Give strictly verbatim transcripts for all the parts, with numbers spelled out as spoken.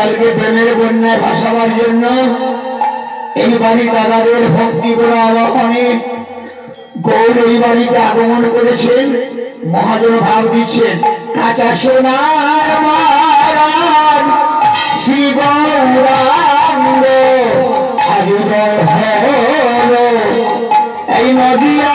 কালকে প্রেমের বন্যায় ভাসাবার জন্য এই বাড়ি দাদাদের ভক্তি করা আবাহনে গৌর এই বাড়িতে আগমন করেছেন। মহাজন ভাব দিচ্ছেন কাঁচা সোনার মারান শ্রী গৌরাঙ্গ এই নদিয়া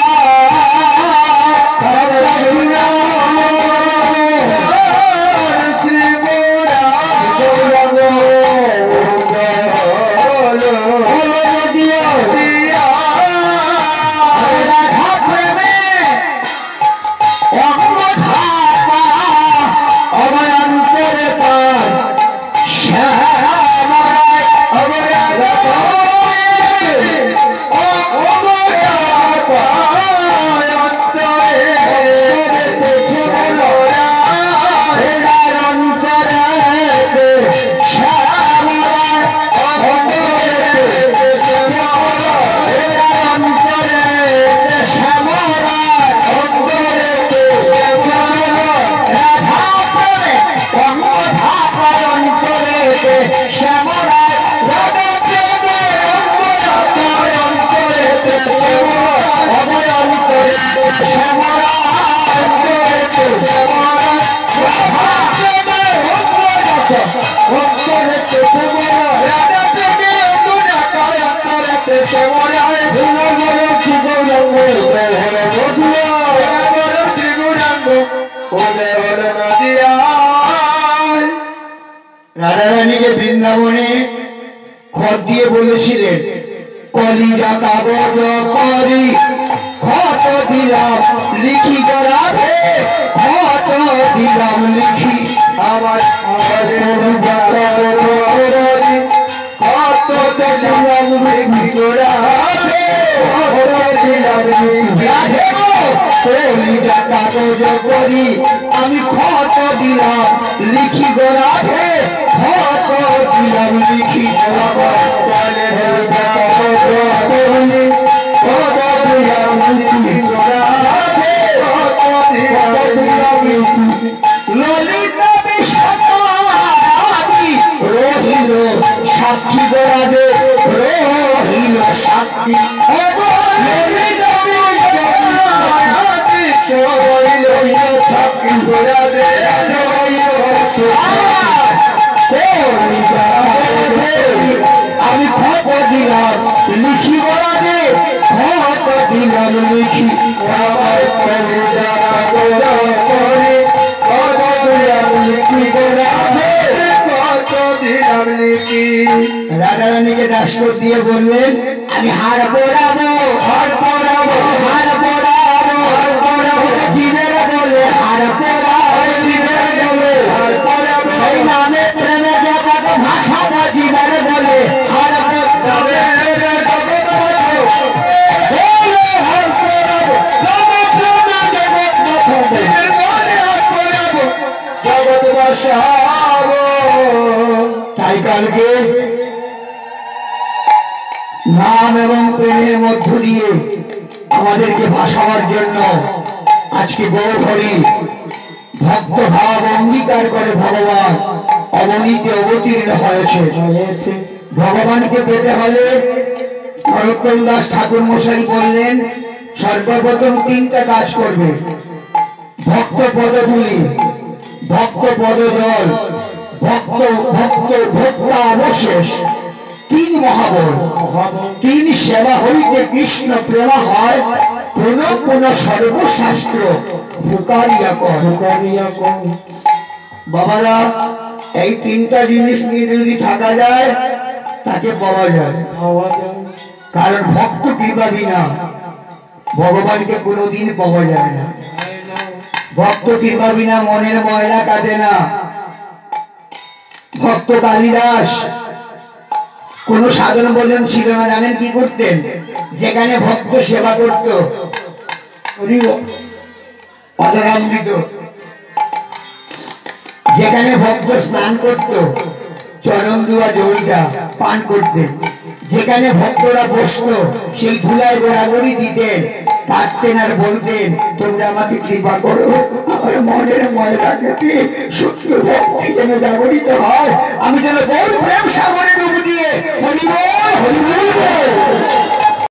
রাধারানীকে বৃন্দাবনে খত দিয়ে বলেছিলেন কলিজা কাগজ করি খত দিলাম লিখি গড়াবে খত দিলাম লিখি আমার খত দিলাম লিখি গড়াবে কলিজা কাগজ করি আমি খত দিলাম লিখি গড়াবে খত দিলাম লিখি ললিতা রহিল সাক্ষী গড়াবে রহিল সাক্ষী সাক্ষী গড়াবে আমি খত দিলাম লিখি গড়াবে খত দিলাম লিখি রাধারানীকে দাসকর দিয়ে বললেন আমি হার পড়াবো হার পড়াবো হার পড়াবো হার পড়াবো জীবের বলে হার পড়াবো জীবের বলে হার পড়াবো এই নামে প্রেমে জগৎ ভাষা না জীবের বলে হার পড়াবো জগৎ ভাষাবো। তাই কালকে নাম এবং প্রেমের মধ্য দিয়ে আমাদেরকে ভাসাবার জন্য আজকে গৌরহরি ভক্ত ভাব অঙ্গীকার করে ভগবান অবনীতে অবতীর্ণ হয়েছে। ভগবানকে পেতে হলে নরোত্তম দাস ঠাকুর মশাই বললেন সর্বপ্রথম তিনটা কাজ করবে ভক্ত পদধূলি ভক্ত পদজল ভক্ত ভক্ত ভক্তা অবশেষ তিন মহাবল তিন সেবা হইতে কৃষ্ণ প্রেমা হয় কোন কোন সর্বশাস্ত্র হুকারিয়া কর বাবারা এই তিনটা জিনিস নিয়ে যদি থাকা যায় তাকে পাওয়া যায়। কারণ ভক্ত কৃপা বিনা ভগবানকে কোনোদিন পাওয়া যায় না। ভক্ত কৃপা বিনা মনের ময়লা কাটে না। ভক্ত কালিদাস কোন সাধন ভোজন ছিল না, জানেন কি করতেন? যেখানে ভক্ত সেবা করত অধরামৃত, যেখানে ভক্ত স্নান করত চরণ দুয়া জড়িটা পান করতেন, যেখানে ভক্তরা বসত সেই ধুলায় গোড়াগড়ি দিতেন, থাকতেন আর বলতেন তোমরা আমাকে কৃপা করো আমার মনের ময়লা কেটে সত্য ভক্তি যেন জাগরিত হয় আমি যেন বল প্রেম সাগরে ডুব দিয়ে হরি বল হরি বল